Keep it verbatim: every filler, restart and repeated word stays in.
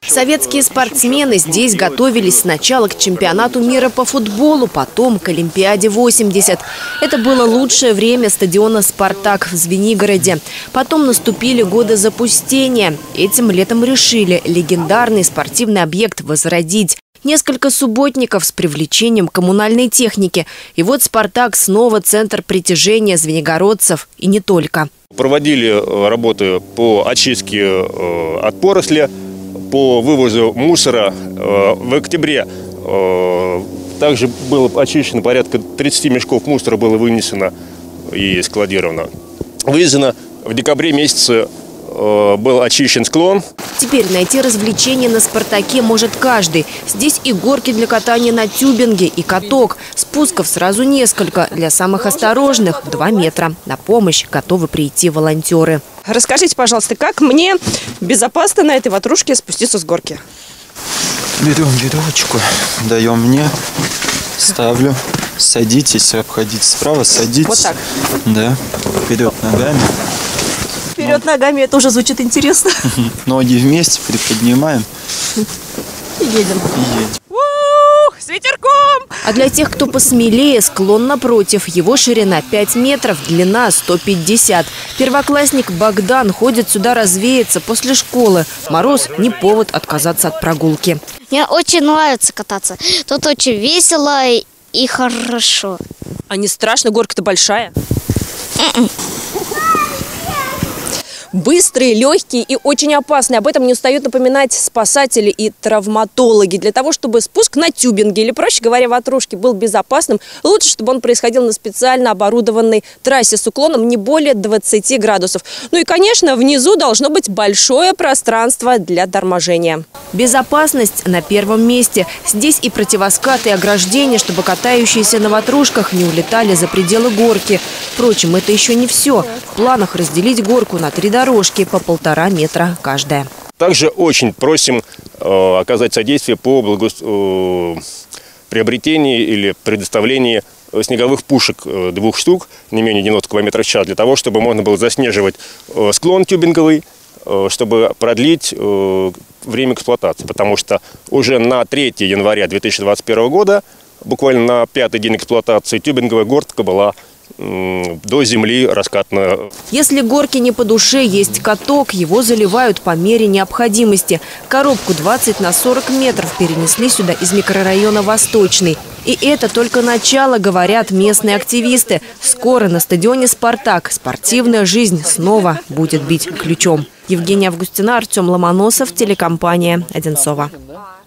Советские спортсмены здесь готовились сначала к чемпионату мира по футболу, потом к Олимпиаде восемьдесят. Это было лучшее время стадиона «Спартак» в Звенигороде. Потом наступили годы запустения. Этим летом решили легендарный спортивный объект возродить. Несколько субботников с привлечением коммунальной техники. И вот «Спартак» снова центр притяжения звенигородцев. И не только. Проводили работы по очистке от поросли, по вывозу мусора. В октябре также было очищено порядка тридцати мешков мусора, было вынесено и складировано. Вывезено в декабре месяце, был очищен склон. Теперь найти развлечения на «Спартаке» может каждый. Здесь и горки для катания на тюбинге, и каток. Спусков сразу несколько. Для самых осторожных – два метра. На помощь готовы прийти волонтеры. Расскажите, пожалуйста, как мне безопасно на этой ватрушке спуститься с горки? Берем веревочку, даем мне, ставлю. Садитесь, обходите справа, садитесь. Вот так? Да, вперед ногами. Вперед ногами, это уже звучит интересно. Ноги вместе приподнимаем. И едем. И едем. Ух, с ветерком! А для тех, кто посмелее, склон напротив. Его ширина пять метров, длина сто пятьдесят. Первоклассник Богдан ходит сюда развеяться после школы. Мороз – не повод отказаться от прогулки. Мне очень нравится кататься. Тут очень весело и хорошо. А не страшно? Горка-то большая. Быстрые, легкие и очень опасные. Об этом не устают напоминать спасатели и травматологи. Для того, чтобы спуск на тюбинге, или, проще говоря, ватрушке, был безопасным, лучше, чтобы он происходил на специально оборудованной трассе с уклоном не более двадцати градусов. Ну и, конечно, внизу должно быть большое пространство для торможения. Безопасность на первом месте. Здесь и противоскаты, и ограждения, чтобы катающиеся на ватрушках не улетали за пределы горки. Впрочем, это еще не все. В планах разделить горку на три дорожки по полтора метра каждая. Также очень просим э, оказать содействие по благо... э, приобретению или предоставлению снеговых пушек э, двух штук, не менее девяноста километров в час, для того, чтобы можно было заснеживать э, склон тюбинговый, э, чтобы продлить э, время эксплуатации. Потому что уже на третье января две тысячи двадцать первого года, буквально на пятый день эксплуатации, тюбинговая горка была до земли раскатана. Если горки не по душе, есть каток, его заливают по мере необходимости. Коробку двадцать на сорок метров перенесли сюда из микрорайона Восточный. И это только начало, говорят местные активисты. Скоро на стадионе «Спартак» спортивная жизнь снова будет бить ключом. Евгения Августина, Артем Ломоносов, телекомпания «Одинцово».